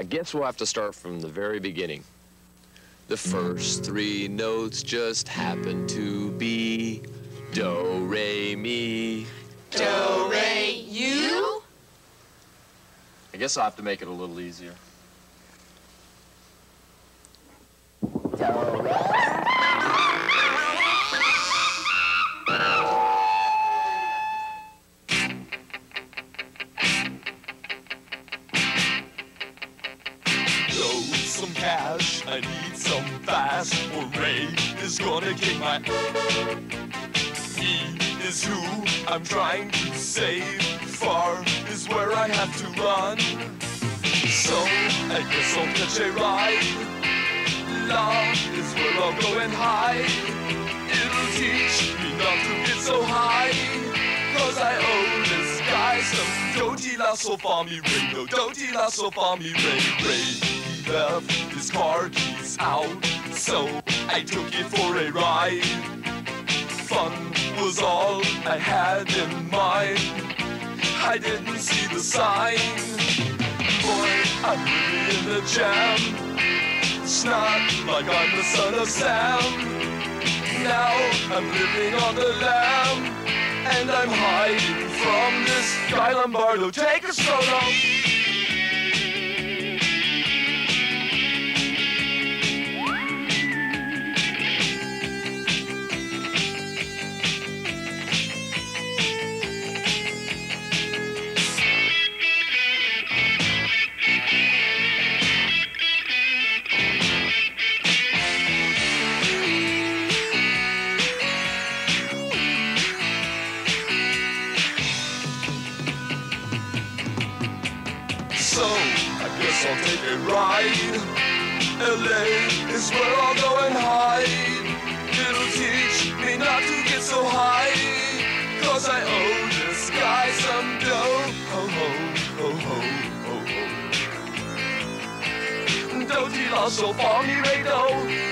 guess we'll have to start from the very beginning. The first three notes just happen to be do, re, mi. Do, re, you? I guess I'll have to make it a little easier. Do, re. Some cash, I need some fast, or Ray is gonna kick my. E is who I'm trying to save, far is where I have to run. So I guess I'll catch a ride. La is where I'll go and hide. It'll teach me not to get so high, 'cause I owe this guy some do-ti la sol fa mi re, no do-ti la sol fa mi re, re. Left his car keys out, so I took it for a ride. Fun was all I had in mind. I didn't see the sign. Boy, I'm really in the jam. It's not like I'm the son of Sam. Now I'm living on the lam, and I'm hiding from this guy Lombardo. Take a solo. So, I guess I'll take a ride. LA is where I'll go and hide. It'll teach me not to get so high, 'cause I owe this guy some dough. Ho ho, ho ho, ho ho. Do-ti la sol fa mi re do.